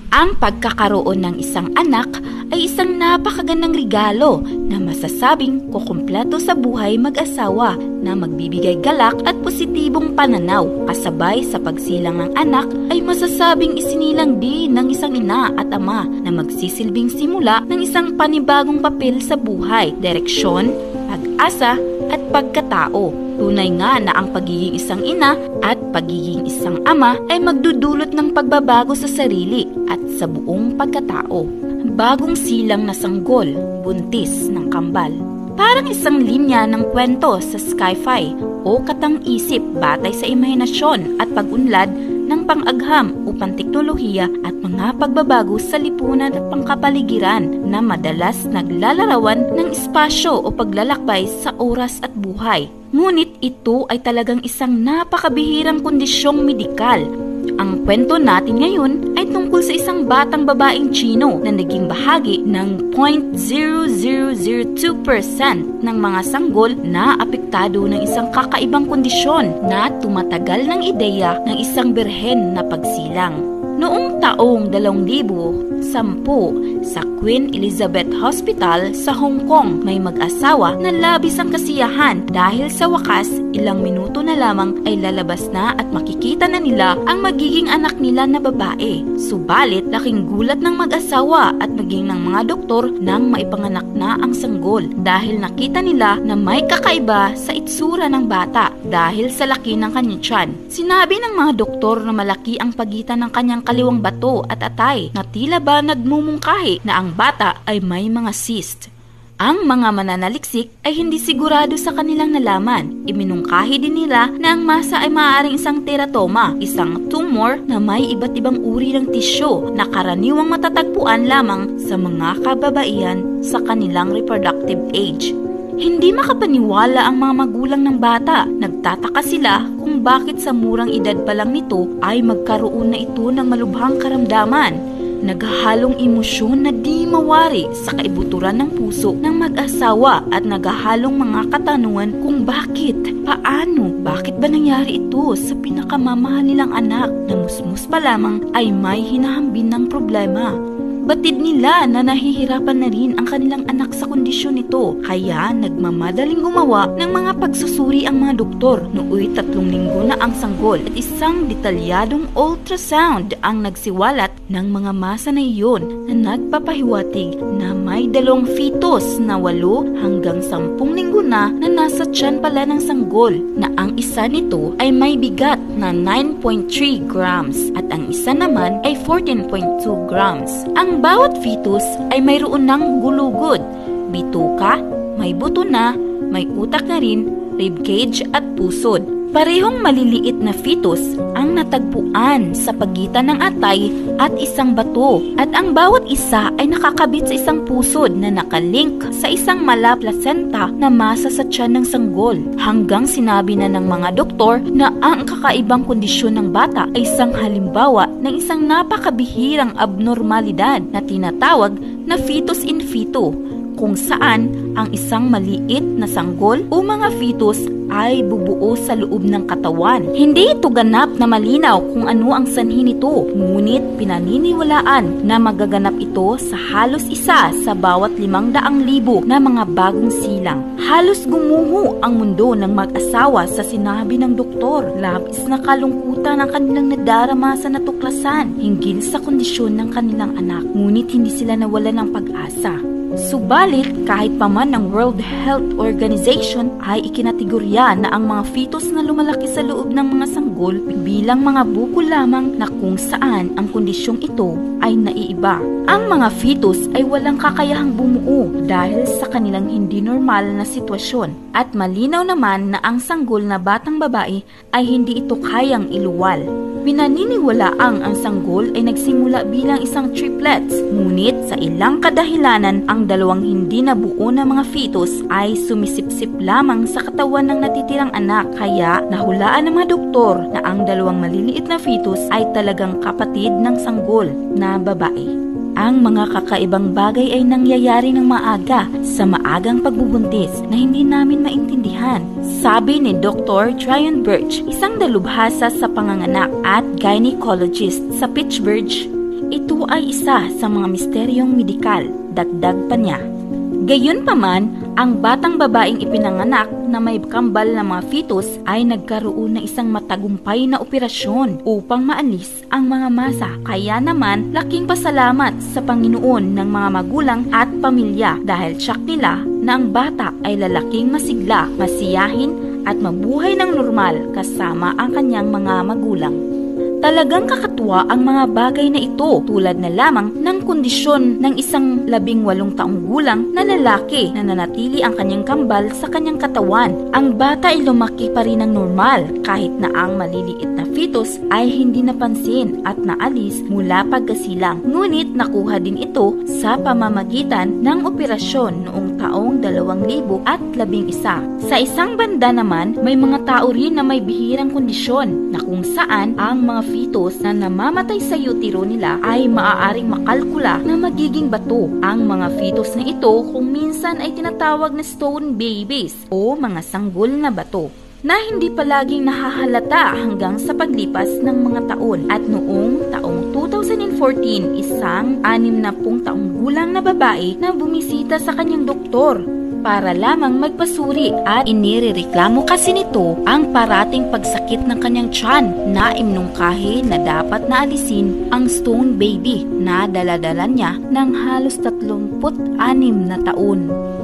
Ang pagkakaroon ng isang anak ay isang napakagandang regalo na masasabing kukumpleto sa buhay mag-asawa na magbibigay galak at positibong pananaw. Kasabay sa pagsilang ng anak ay masasabing isinilang din ng isang ina at ama na magsisilbing simula ng isang panibagong papel sa buhay, direksyon, pag-asa at pagkatao. Tunay nga na ang pagiging isang ina at pagiging isang ama ay magdudulot ng pagbabago sa sarili at sa buong pagkatao. Bagong silang na sanggol, buntis ng kambal. Parang isang linya ng kwento sa sci-fi o katang-isip batay sa imahinasyon at pag-unlad ng pang-agham upang teknolohiya at mga pagbabago sa lipunan at pangkapaligiran na madalas naglalarawan ng espasyo o paglalakbay sa oras at buhay. Ngunit ito ay talagang isang napakabihirang kondisyong medikal. Ang kwento natin ngayon ay tungkol sa isang batang babaeng Tsino na naging bahagi ng 0.0002% ng mga sanggol na apektado ng isang kakaibang kondisyon na tumatagal ng ideya ng isang birhen na pagsilang. Noong taong 2010 sa Queen Elizabeth Hospital sa Hong Kong, may mag-asawa na labis ang kasiyahan dahil sa wakas ilang minuto na lamang ay lalabas na at makikita na nila ang magiging anak nila na babae. Subalit laking gulat ng mag-asawa at maging ng mga doktor nang maipanganak na ang sanggol dahil nakita nila na may kakaiba sa itsura ng bata dahil sa laki ng kanyang tiyan. Sinabi ng mga doktor na malaki ang pagitan ng kanyang kaliwang bato at atay na tila ba nagmumungkahi na ang bata ay may mga cyst. Ang mga mananaliksik ay hindi sigurado sa kanilang nalaman. Iminungkahi din nila na ang masa ay maaaring isang teratoma, isang tumor na may iba't ibang uri ng tisyo na karaniwang matatagpuan lamang sa mga kababaihan sa kanilang reproductive age. Hindi makapaniwala ang mga magulang ng bata. Nagtataka sila kung bakit sa murang edad pa lang nito ay magkaroon na ito ng malubhang karamdaman. Naghahalong emosyon na di mawari sa kaibuturan ng puso ng mag-asawa at naghahalong mga katanungan kung bakit, paano, bakit ba nangyari ito sa pinakamamahal nilang anak na musmus pa lamang ay may hinahambin ng problema. Batid nila na nahihirapan na rin ang kanilang anak sa kondisyon nito, kaya nagmamadaling gumawa ng mga pagsusuri ang mga doktor. Nooy 3 linggo na ang sanggol at isang detalyadong ultrasound ang nagsiwalat ng mga masa na iyon na nagpapahiwatig na may 2 fetus na 8 hanggang 10 linggo na nasa tiyan pala ng sanggol, na ang isa nito ay may bigat na 9.3 grams at ang isa naman ay 14.2 grams. Ang bawat fetus ay mayroon ng gulugod, bituka, may buto na, may utak na rin, ribcage at pusod. Parehong maliliit na fetus ang natagpuan sa pagitan ng atay at isang bato, at ang bawat isa ay nakakabit sa isang pusod na nakalink sa isang mala placenta na masa sa tiyan ng sanggol. Hanggang sinabi na ng mga doktor na ang kakaibang kondisyon ng bata ay isang halimbawa ng isang napakabihirang abnormalidad na tinatawag na fetus in fetu, kung saan ang isang maliit na sanggol o mga fetus ay bubuo sa loob ng katawan. Hindi ito ganap na malinaw kung ano ang sanhi nito, ngunit pinaniniwalaan na magaganap ito sa halos isa sa bawat 500,000 na mga bagong silang. Halos gumuho ang mundo ng mag-asawa sa sinabi ng doktor. Labis na kalungkutan ang kanilang nadarama sa natuklasan hinggil sa kondisyon ng kanilang anak, ngunit hindi sila nawalan ng pag-asa. Subalit, kahit pa man ng World Health Organization ay ikinategorya na ang mga fetus na lumalaki sa loob ng mga sanggol bilang mga buko lamang na kung saan ang kondisyong ito ay naiiba. Ang mga fetus ay walang kakayahang bumuo dahil sa kanilang hindi normal na sitwasyon, at malinaw naman na ang sanggol na batang babae ay hindi ito kayang iluwal. Pinaniniwalaang ang sanggol ay nagsimula bilang isang triplets, ngunit sa ilang kadahilanan ang 2 hindi nabuo na mga fetus ay sumisipsip lamang sa katawan ng natitirang anak, kaya nahulaan ng mga doktor na ang 2 maliliit na fetus ay talagang kapatid ng sanggol na babae. Ang mga kakaibang bagay ay nangyayari ng maaga sa maagang pagbubuntis na hindi namin maintindihan. Sabi ni Dr. Tryon Birch, isang dalubhasa sa panganganak at gynecologist sa Pittsburgh, ito ay isa sa mga misteryong medikal, dagdag pa niya. Gayunpaman, ang batang babaeng ipinanganak na may kambal na mga fetus ay nagkaroon ng isang matagumpay na operasyon upang maalis ang mga masa. Kaya naman, laking pasalamat sa Panginoon ng mga magulang at pamilya dahil tiyak nila na ang bata ay lalaking masigla, masiyahin at mabuhay ng normal kasama ang kanyang mga magulang. Talagang kakatuwa ang mga bagay na ito tulad na lamang ng kondisyon ng isang 18 taong gulang na lalaki na nanatili ang kanyang kambal sa kanyang katawan. Ang bata ay lumaki pa rin ng normal kahit na ang maliliit na fetus ay hindi napansin at naalis mula pagkasilang. Ngunit nakuha din ito sa pamamagitan ng operasyon noong taong 2011. Sa isang banda naman, may mga tao rin na may bihirang kondisyon na kung saan ang mga fetus na namamatay sa utero nila ay maaaring makalkula na magiging bato. Ang mga fetus na ito kung minsan ay tinatawag na stone babies o mga sanggol na bato na hindi palaging nahahalata hanggang sa paglipas ng mga taon. At noong taong 2014, isang 60 taong gulang na babae na bumisita sa kanyang doktor para lamang magpasuri at inirereklamo kasi nito ang parating pagsakit ng kanyang tiyan na imnungkahi na dapat na alisin ang stone baby na daladala niya ng halos 36 na taon.